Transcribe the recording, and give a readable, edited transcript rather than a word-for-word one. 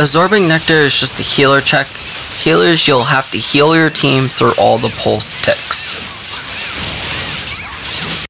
Absorbing Nectar is just a healer check. Healers, you'll have to heal your team through all the pulse ticks.